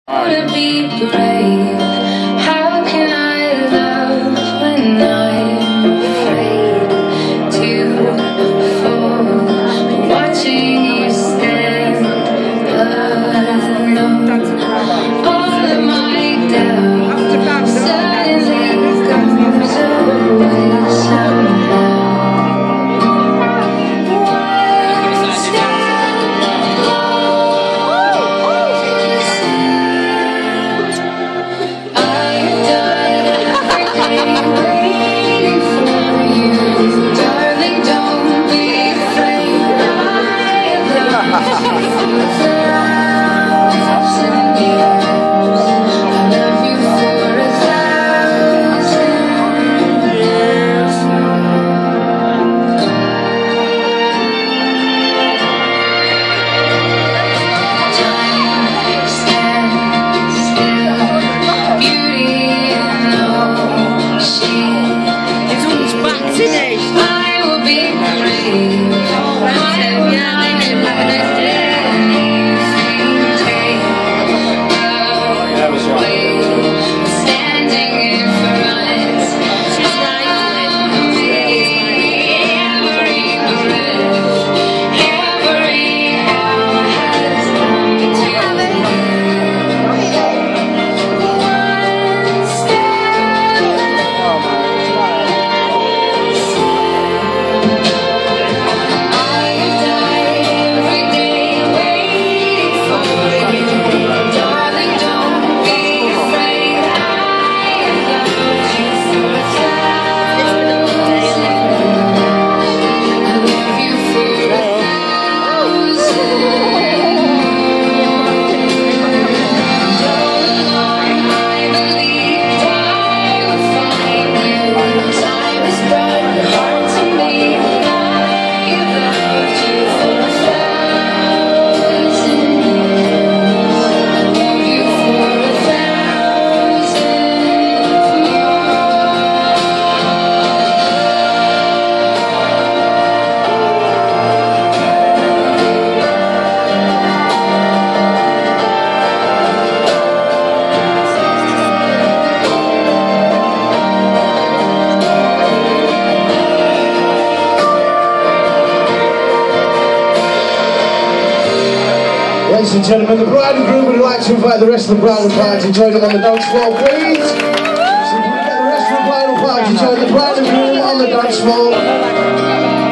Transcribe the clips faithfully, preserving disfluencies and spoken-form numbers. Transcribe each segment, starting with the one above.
To be brave, how can I love when I'm afraid to fall, watching you stand alone. All of my doubts suddenly goes away somehow. Ladies and gentlemen, the bride and groom would like to invite the rest of the bridal party to join them on the dance floor, please. So if we get the rest of the bridal party to join the bride and groom on the dance floor.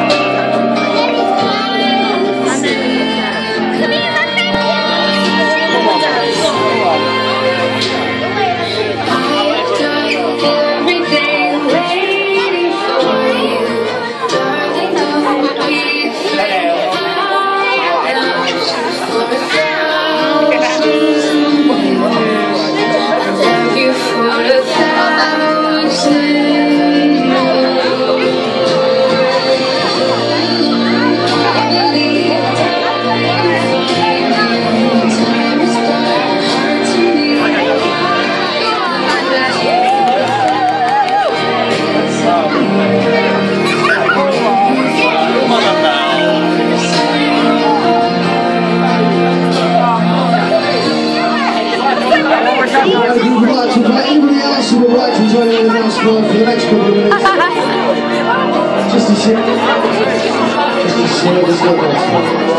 Anybody else who would like to join in the dance floor for the next couple of minutes? Just to share. Just to share this little dance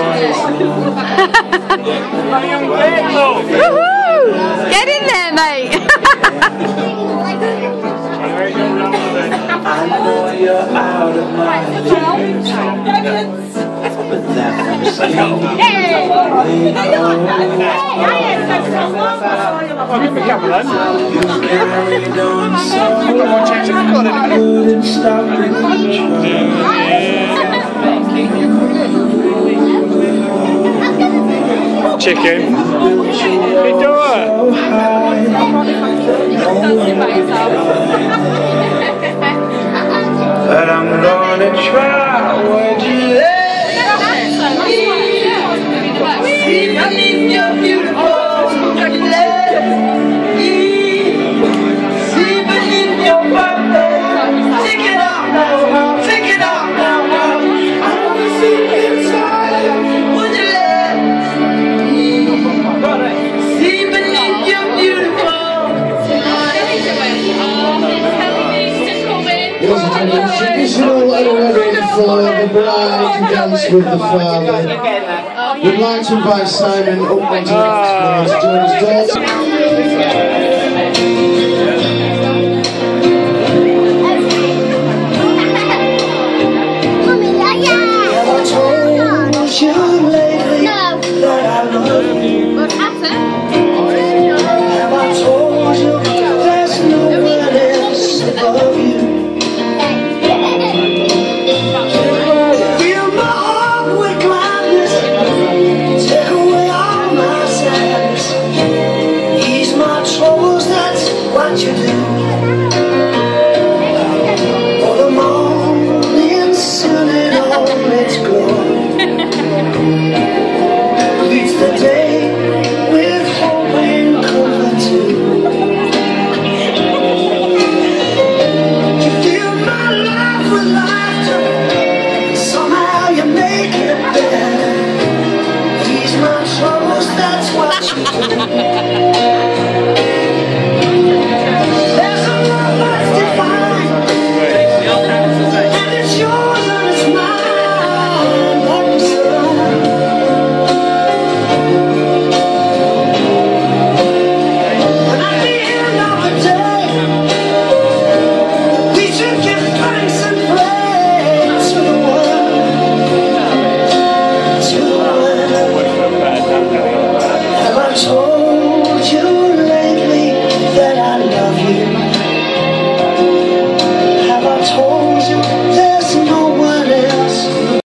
floor. Woohoo! Get in there, mate! I know you're out of my league, but that's the same. You carried on so I couldn't stop Chicken. Hey, do it. But I'm gonna try. Would you let me beneath your beautiful see beneath your perfect? Take it off now, take it off now. I wanna see inside. Would you let me see beneath your traditional at a wedding for the bride to dance with the father. We'd like to invite Simon up onto the dance floor to join his daughter. You lately no. That I love you. What happened? Have I told you there's no one else above you? Fill my heart with gladness, take away all my sadness, ease my troubles, that's what you do.